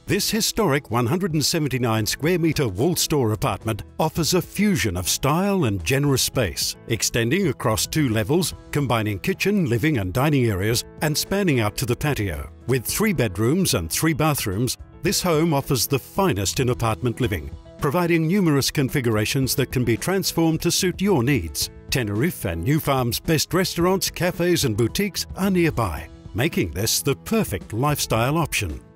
This historic 179 square metre wall store apartment offers a fusion of style and generous space, extending across 2 levels, combining kitchen, living and dining areas and spanning out to the patio. With 3 bedrooms and 3 bathrooms, this home offers the finest in apartment living, providing numerous configurations that can be transformed to suit your needs. Teneriffe and New Farm's best restaurants, cafes and boutiques are nearby, making this the perfect lifestyle option.